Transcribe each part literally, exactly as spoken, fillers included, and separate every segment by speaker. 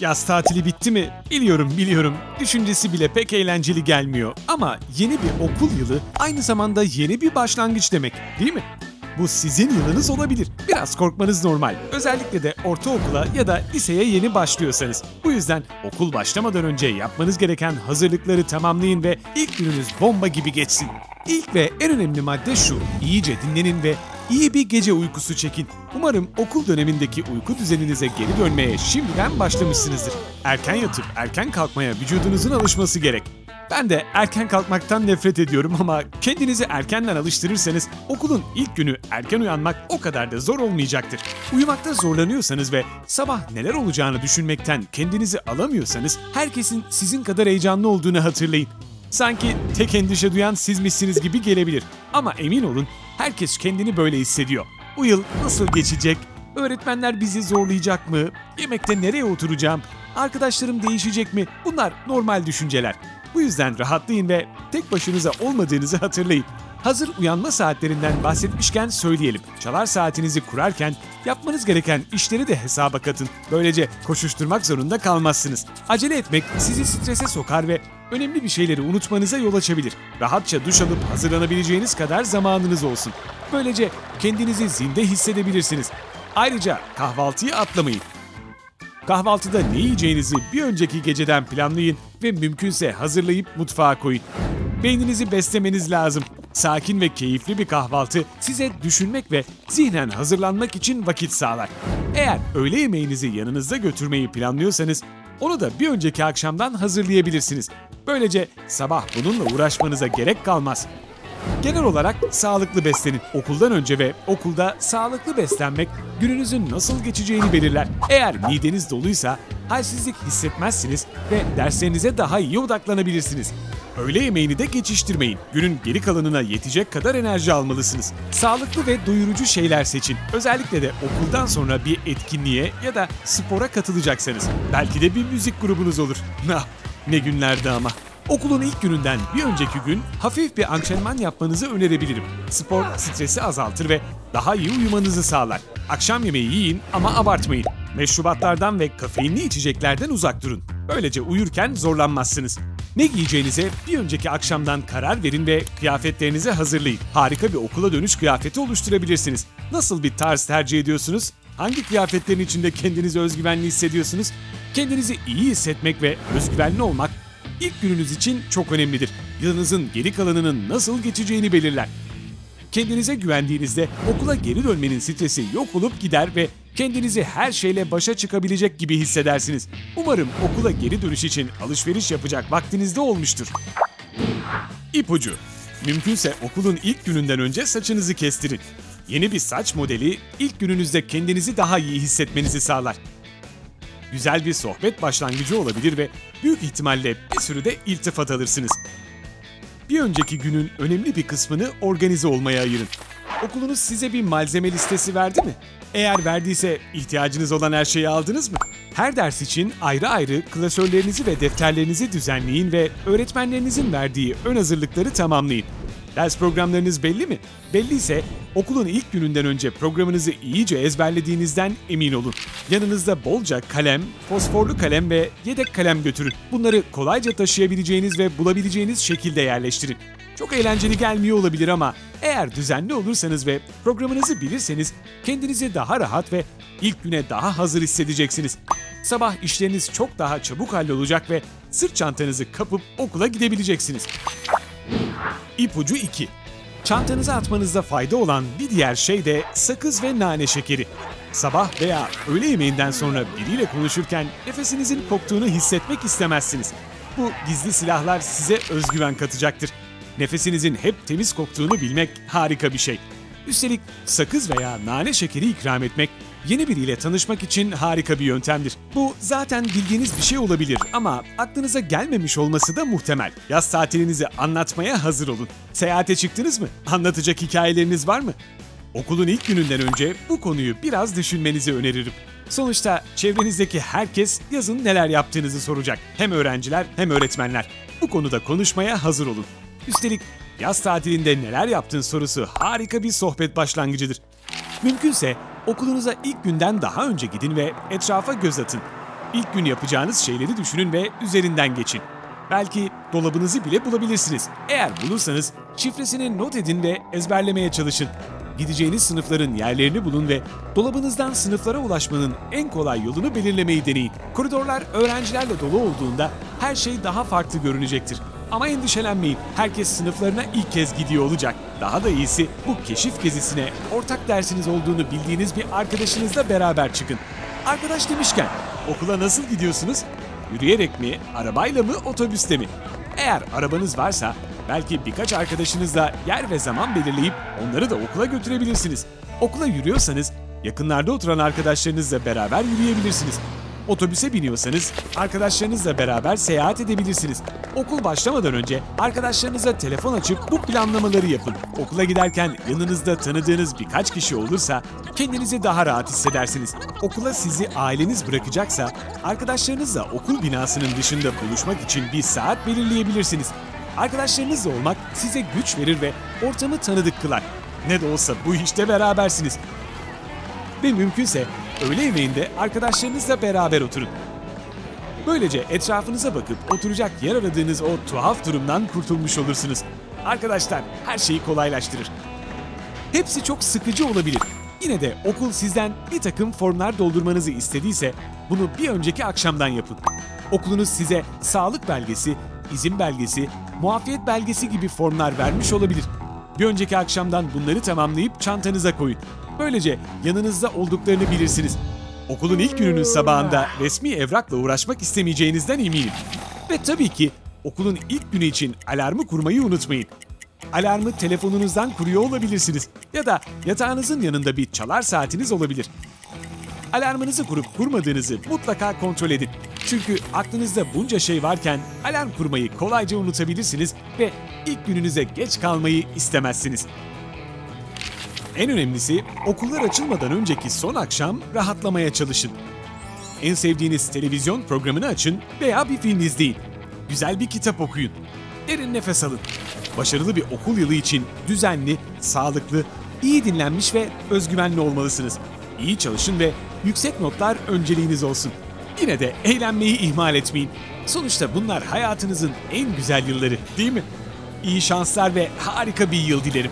Speaker 1: Yaz tatili bitti mi? Biliyorum biliyorum. Düşüncesi bile pek eğlenceli gelmiyor. Ama yeni bir okul yılı aynı zamanda yeni bir başlangıç demek, değil mi? Bu sizin yılınız olabilir. Biraz korkmanız normal. Özellikle de ortaokula ya da liseye yeni başlıyorsanız. Bu yüzden okul başlamadan önce yapmanız gereken hazırlıkları tamamlayın ve ilk gününüz bomba gibi geçsin. İlk ve en önemli madde şu: iyice dinlenin ve iyi bir gece uykusu çekin. Umarım okul dönemindeki uyku düzeninize geri dönmeye şimdiden başlamışsınızdır. Erken yatıp erken kalkmaya vücudunuzun alışması gerek. Ben de erken kalkmaktan nefret ediyorum ama kendinizi erkenden alıştırırsanız okulun ilk günü erken uyanmak o kadar da zor olmayacaktır. Uyumakta zorlanıyorsanız ve sabah neler olacağını düşünmekten kendinizi alamıyorsanız herkesin sizin kadar heyecanlı olduğunu hatırlayın. Sanki tek endişe duyan sizmişsiniz gibi gelebilir. Ama emin olun, herkes kendini böyle hissediyor. Bu yıl nasıl geçecek? Öğretmenler bizi zorlayacak mı? Yemekte nereye oturacağım? Arkadaşlarım değişecek mi? Bunlar normal düşünceler. Bu yüzden rahatlayın ve tek başınıza olmadığınızı hatırlayın. Hazır uyanma saatlerinden bahsetmişken söyleyelim. Çalar saatinizi kurarken yapmanız gereken işleri de hesaba katın. Böylece koşuşturmak zorunda kalmazsınız. Acele etmek sizi strese sokar ve önemli bir şeyleri unutmanıza yol açabilir. Rahatça duş alıp hazırlanabileceğiniz kadar zamanınız olsun. Böylece kendinizi zinde hissedebilirsiniz. Ayrıca kahvaltıyı atlamayın. Kahvaltıda ne yiyeceğinizi bir önceki geceden planlayın ve mümkünse hazırlayıp mutfağa koyun. Beyninizi beslemeniz lazım. Sakin ve keyifli bir kahvaltı size düşünmek ve zihnen hazırlanmak için vakit sağlar. Eğer öğle yemeğinizi yanınızda götürmeyi planlıyorsanız onu da bir önceki akşamdan hazırlayabilirsiniz. Böylece sabah bununla uğraşmanıza gerek kalmaz. Genel olarak sağlıklı beslenin. Okuldan önce ve okulda sağlıklı beslenmek gününüzün nasıl geçeceğini belirler. Eğer mideniz doluysa halsizlik hissetmezsiniz ve derslerinize daha iyi odaklanabilirsiniz. Öğle yemeğini de geçiştirmeyin. Günün geri kalanına yetecek kadar enerji almalısınız. Sağlıklı ve doyurucu şeyler seçin. Özellikle de okuldan sonra bir etkinliğe ya da spora katılacaksanız. Belki de bir müzik grubunuz olur. Ah, ne günlerdi ama. Okulun ilk gününden bir önceki gün hafif bir antrenman yapmanızı önerebilirim. Spor stresi azaltır ve daha iyi uyumanızı sağlar. Akşam yemeği yiyin ama abartmayın. Meşrubatlardan ve kafeinli içeceklerden uzak durun. Böylece uyurken zorlanmazsınız. Ne giyeceğinize bir önceki akşamdan karar verin ve kıyafetlerinizi hazırlayın. Harika bir okula dönüş kıyafeti oluşturabilirsiniz. Nasıl bir tarz tercih ediyorsunuz? Hangi kıyafetlerin içinde kendinizi özgüvenli hissediyorsunuz? Kendinizi iyi hissetmek ve özgüvenli olmak İlk gününüz için çok önemlidir. Yılınızın geri kalanının nasıl geçeceğini belirler. Kendinize güvendiğinizde okula geri dönmenin stresi yok olup gider ve kendinizi her şeyle başa çıkabilecek gibi hissedersiniz. Umarım okula geri dönüş için alışveriş yapacak vaktiniz de olmuştur. İpucu: mümkünse okulun ilk gününden önce saçınızı kestirin. Yeni bir saç modeli ilk gününüzde kendinizi daha iyi hissetmenizi sağlar. Güzel bir sohbet başlangıcı olabilir ve büyük ihtimalle bir sürü de iltifat alırsınız. Bir önceki günün önemli bir kısmını organize olmaya ayırın. Okulunuz size bir malzeme listesi verdi mi? Eğer verdiyse ihtiyacınız olan her şeyi aldınız mı? Her ders için ayrı ayrı klasörlerinizi ve defterlerinizi düzenleyin ve öğretmenlerinizin verdiği ön hazırlıkları tamamlayın. Ders programlarınız belli mi? Belliyse okulun ilk gününden önce programınızı iyice ezberlediğinizden emin olun. Yanınızda bolca kalem, fosforlu kalem ve yedek kalem götürün. Bunları kolayca taşıyabileceğiniz ve bulabileceğiniz şekilde yerleştirin. Çok eğlenceli gelmiyor olabilir ama eğer düzenli olursanız ve programınızı bilirseniz kendinizi daha rahat ve ilk güne daha hazır hissedeceksiniz. Sabah işleriniz çok daha çabuk hallolacak ve sırt çantanızı kapıp okula gidebileceksiniz. İpucu iki. Çantanıza atmanızda fayda olan bir diğer şey de sakız ve nane şekeri. Sabah veya öğle yemeğinden sonra biriyle konuşurken nefesinizin koktuğunu hissetmek istemezsiniz. Bu gizli silahlar size özgüven katacaktır. Nefesinizin hep temiz koktuğunu bilmek harika bir şey. Üstelik sakız veya nane şekeri ikram etmek yeni biriyle tanışmak için harika bir yöntemdir. Bu zaten bildiğiniz bir şey olabilir ama aklınıza gelmemiş olması da muhtemel. Yaz tatilinizi anlatmaya hazır olun. Seyahate çıktınız mı? Anlatacak hikayeleriniz var mı? Okulun ilk gününden önce bu konuyu biraz düşünmenizi öneririm. Sonuçta çevrenizdeki herkes yazın neler yaptığınızı soracak. Hem öğrenciler hem öğretmenler. Bu konuda konuşmaya hazır olun. Üstelik yaz tatilinde neler yaptın sorusu harika bir sohbet başlangıcıdır. Mümkünse okulunuza ilk günden daha önce gidin ve etrafa göz atın. İlk gün yapacağınız şeyleri düşünün ve üzerinden geçin. Belki dolabınızı bile bulabilirsiniz. Eğer bulursanız şifresini not edin ve ezberlemeye çalışın. Gideceğiniz sınıfların yerlerini bulun ve dolabınızdan sınıflara ulaşmanın en kolay yolunu belirlemeyi deneyin. Koridorlar öğrencilerle dolu olduğunda her şey daha farklı görünecektir. Ama endişelenmeyin, herkes sınıflarına ilk kez gidiyor olacak. Daha da iyisi bu keşif gezisine ortak dersiniz olduğunu bildiğiniz bir arkadaşınızla beraber çıkın. Arkadaş demişken, okula nasıl gidiyorsunuz? Yürüyerek mi, arabayla mı, otobüste mi? Eğer arabanız varsa belki birkaç arkadaşınızla yer ve zaman belirleyip onları da okula götürebilirsiniz. Okula yürüyorsanız yakınlarda oturan arkadaşlarınızla beraber yürüyebilirsiniz. Otobüse biniyorsanız arkadaşlarınızla beraber seyahat edebilirsiniz. Okul başlamadan önce arkadaşlarınıza telefon açıp bu planlamaları yapın. Okula giderken yanınızda tanıdığınız birkaç kişi olursa kendinizi daha rahat hissedersiniz. Okula sizi aileniz bırakacaksa arkadaşlarınızla okul binasının dışında buluşmak için bir saat belirleyebilirsiniz. Arkadaşlarınızla olmak size güç verir ve ortamı tanıdık kılar. Ne de olsa bu işte berabersiniz. Ve mümkünse öğle yemeğinde arkadaşlarınızla beraber oturun. Böylece etrafınıza bakıp oturacak yer aradığınız o tuhaf durumdan kurtulmuş olursunuz. Arkadaşlar her şeyi kolaylaştırır. Hepsi çok sıkıcı olabilir. Yine de okul sizden bir takım formlar doldurmanızı istediyse bunu bir önceki akşamdan yapın. Okulunuz size sağlık belgesi, izin belgesi, muafiyet belgesi gibi formlar vermiş olabilir. Bir önceki akşamdan bunları tamamlayıp çantanıza koyun. Böylece yanınızda olduklarını bilirsiniz. Okulun ilk gününün sabahında resmi evrakla uğraşmak istemeyeceğinizden eminim. Ve tabii ki okulun ilk günü için alarmı kurmayı unutmayın. Alarmı telefonunuzdan kuruyor olabilirsiniz ya da yatağınızın yanında bir çalar saatiniz olabilir. Alarmınızı kurup kurmadığınızı mutlaka kontrol edin. Çünkü aklınızda bunca şey varken alarm kurmayı kolayca unutabilirsiniz ve ilk gününüze geç kalmayı istemezsiniz. En önemlisi okullar açılmadan önceki son akşam rahatlamaya çalışın. En sevdiğiniz televizyon programını açın veya bir film izleyin. Güzel bir kitap okuyun. Derin nefes alın. Başarılı bir okul yılı için düzenli, sağlıklı, iyi dinlenmiş ve özgüvenli olmalısınız. İyi çalışın ve yüksek notlar önceliğiniz olsun. Yine de eğlenmeyi ihmal etmeyin. Sonuçta bunlar hayatınızın en güzel yılları, değil mi? İyi şanslar ve harika bir yıl dilerim.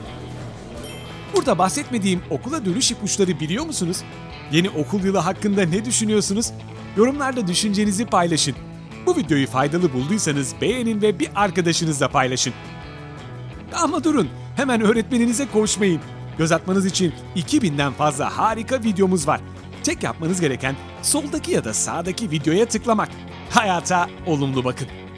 Speaker 1: Burada bahsetmediğim okula dönüş ipuçları biliyor musunuz? Yeni okul yılı hakkında ne düşünüyorsunuz? Yorumlarda düşüncenizi paylaşın. Bu videoyu faydalı bulduysanız beğenin ve bir arkadaşınızla paylaşın. Ama durun, hemen öğretmeninize koşmayın. Göz atmanız için iki binden fazla harika videomuz var. Tek yapmanız gereken soldaki ya da sağdaki videoya tıklamak. Hayata olumlu bakın.